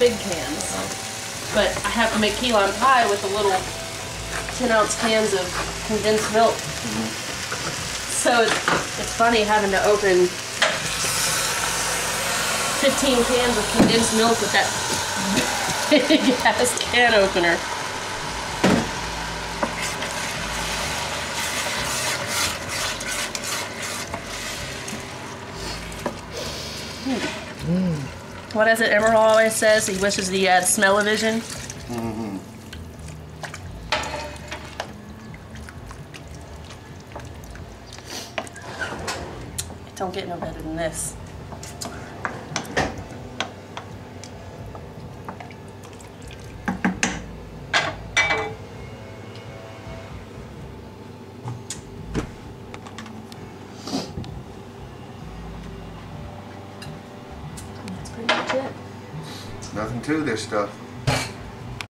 big cans. But I have to make key lime pie with the little 10-ounce cans of condensed milk. So it's funny having to open 15 cans of condensed milk with that big ass can opener. What is it Emerald always says? He wishes he had smell-o-vision. It don't get no better than this. That's pretty much it. Nothing to this stuff.